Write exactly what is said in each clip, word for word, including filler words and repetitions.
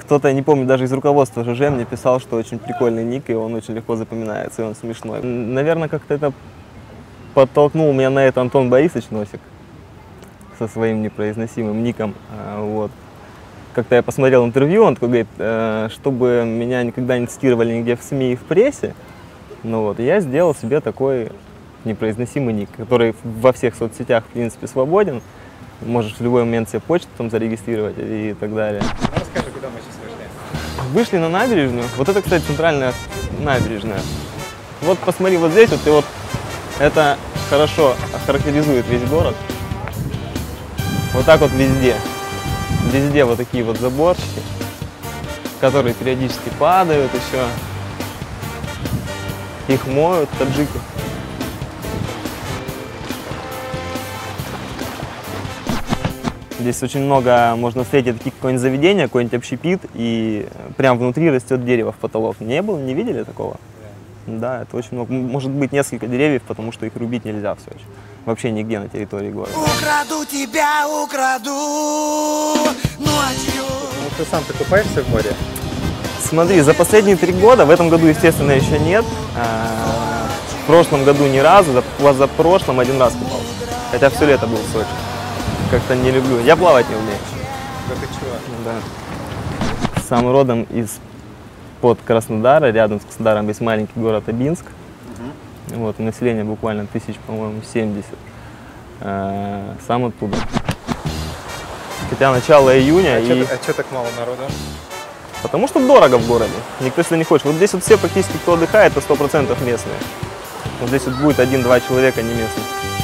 Кто-то, не помню, даже из руководства ЖЖ мне писал, что очень прикольный ник, и он очень легко запоминается, и он смешной. Наверное, как-то это подтолкнул меня на это Антон Борисович Носик со своим непроизносимым ником. Вот. Как-то я посмотрел интервью, он такой говорит, чтобы меня никогда не цитировали нигде в СМИ и в прессе, ну вот, я сделал себе такой непроизносимый ник, который во всех соцсетях, в принципе, свободен. Можешь в любой момент себе почту там зарегистрировать и так далее. Ну, расскажи, куда мы сейчас вышли? Вышли на набережную. Вот это, кстати, центральная набережная. Вот посмотри, вот здесь вот, и вот это хорошо характеризует весь город. Вот так вот везде. Везде вот такие вот заборчики, которые периодически падают еще. Их моют таджики. Здесь очень много можно встретить таких какое-нибудь заведение, какой-нибудь общепит, и прям внутри растет дерево в потолок. Не было, не видели такого? Да. Да, это очень много. Может быть несколько деревьев, потому что их рубить нельзя в Сочи. Вообще нигде на территории города. Украду тебя, украду. Ну а чё? Ну, ты сам-то купаешься в море? Смотри, за последние три года, в этом году, естественно, еще нет. А, в прошлом году ни разу, за, за прошлым один раз купался. Хотя все лето был в Сочи. Как-то не люблю. Я плавать не умею. Да ты чего? Да. Сам родом из-под Краснодара, рядом с Краснодаром есть маленький город Абинск. Угу. Вот, население буквально тысяч, по-моему, семьдесят. А, сам оттуда. Хотя начало июня. А и... что так мало народу? Потому что дорого в городе. Никто сюда не хочет. Вот здесь вот все практически, кто отдыхает, это сто процентов местные. Вот здесь вот будет один-два человека не местных.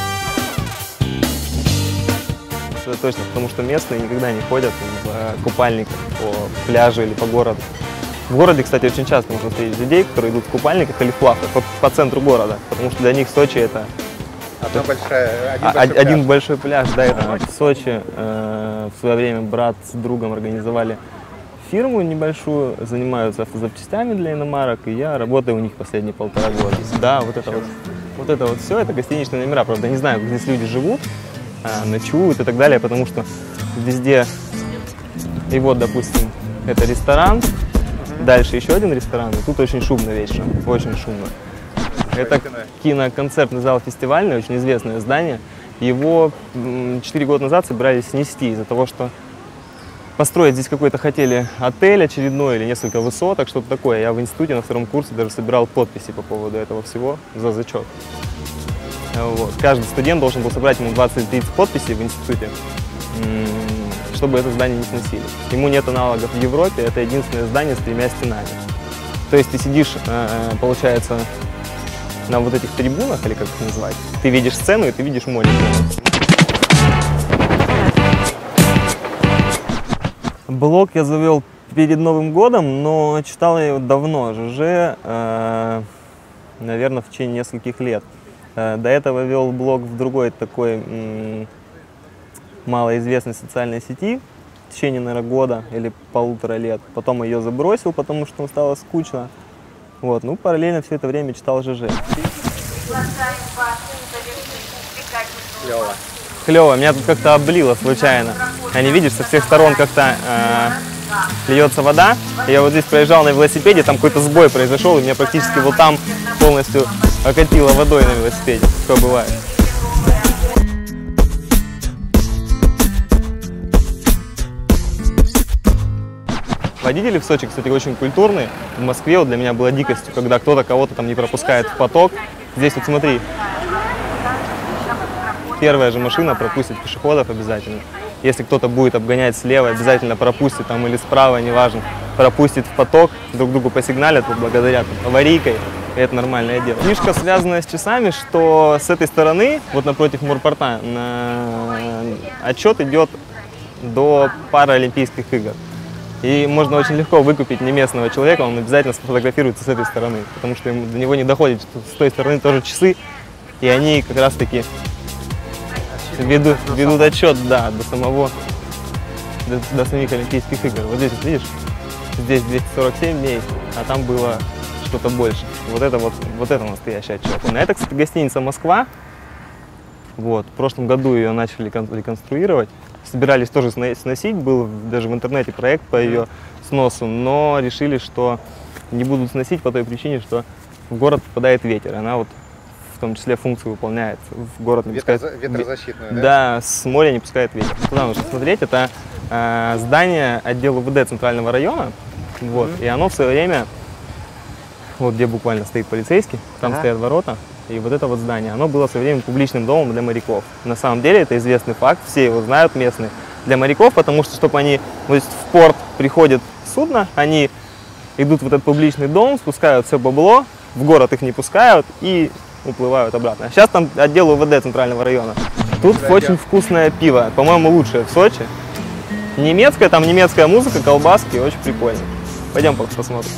Это точно, потому что местные никогда не ходят в купальниках по пляжу или по городу. В городе, кстати, очень часто можно встретить людей, которые идут в купальниках или в плавках по, по центру города, потому что для них Сочи это Одна большая, один, а, большой, один пляж. большой пляж. Да, это в Сочи э, в свое время брат с другом организовали фирму небольшую, занимаются автозапчастями для иномарок, и я работаю у них последние полтора года. Да, вот это вот, вот это вот все, это гостиничные номера, правда, не знаю, как здесь люди живут, ночуют и так далее, потому что везде, и вот, допустим, это ресторан, дальше еще один ресторан, и тут очень шумно вечером, очень шумно. Это киноконцертный зал фестивальный, очень известное здание. Его четыре года назад собирались снести из-за того, что построить здесь какой-то хотели отель очередной или несколько высоток, что-то такое. Я в институте на втором курсе даже собирал подписи по поводу этого всего за зачет. Вот. Каждый студент должен был собрать ему двадцать-тридцать подписей в институте, чтобы это здание не сносили. Ему нет аналогов в Европе, это единственное здание с тремя стенами. То есть ты сидишь, получается, на вот этих трибунах, или как их назвать, ты видишь сцену и ты видишь море. Блог я завел перед Новым годом, но читал я его давно, ЖЖ, э, наверное, в течение нескольких лет. До этого вел блог в другой такой м, малоизвестной социальной сети в течение, наверное, года или полутора лет. Потом ее забросил, потому что стало скучно. Вот. Ну, параллельно все это время читал ЖЖ. Клево. Клево. Меня тут как-то облило случайно. Они, видишь, со всех сторон как-то э, льется вода. Я вот здесь проезжал на велосипеде, там какой-то сбой произошел, и меня практически вот там полностью окатило водой на велосипеде. Что бывает. Водители в Сочи, кстати, очень культурные. В Москве вот для меня было дикостью, когда кто-то кого-то там не пропускает в поток. Здесь вот смотри, первая же машина пропустит пешеходов обязательно. Если кто-то будет обгонять слева, обязательно пропустит там или справа, неважно, пропустит в поток, друг другу посигналят, поблагодарят аварийкой. И это нормальное дело. Фишка, связанная с часами, что с этой стороны, вот напротив морпорта, на отчет идет до Паралимпийских игр. И можно очень легко выкупить не местного человека, он обязательно сфотографируется с этой стороны, потому что ему, до него не доходит, что с той стороны тоже часы, и они как раз таки ведут, ведут отчет, да, до самого, до, до самих Олимпийских игр. Вот здесь, вот видишь, здесь двести сорок семь дней, а там было что-то больше. Вот это вот, вот это настоящий отчет. На это, кстати, гостиница «Москва». Вот. В прошлом году ее начали реконструировать. Собирались тоже сносить, был даже в интернете проект по ее сносу, но решили, что не будут сносить по той причине, что в город попадает ветер. Она вот в том числе функцию выполняет. В город не Ветроза- пускает... Ветрозащитную, да? Да, с моря не пускает ветер. Туда нужно смотреть. Это э, здание отдела УВД Центрального района. Вот. Mm-hmm. И оно в свое время, вот где буквально стоит полицейский, там ага. стоят ворота. И вот это вот здание, оно было в свое время публичным домом для моряков. На самом деле это известный факт, все его знают местные. Для моряков, потому что, чтобы они, то есть в порт приходит судно, они идут в этот публичный дом, спускают все бабло, в город их не пускают и уплывают обратно. Сейчас там отдел УВД Центрального района. Тут да, очень вкусное пиво, по-моему, лучшее в Сочи. Немецкая, там немецкая музыка, колбаски, очень прикольно. Пойдем посмотрим.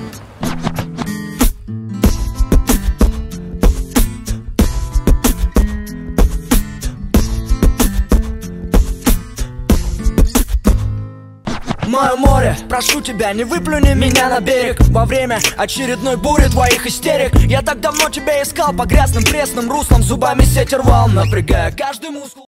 Мое море, прошу тебя, не выплюни меня на берег. Во время очередной бури твоих истерик я так давно тебя искал по грязным пресным руслам, зубами сеть рвал, напрягая каждый мускул.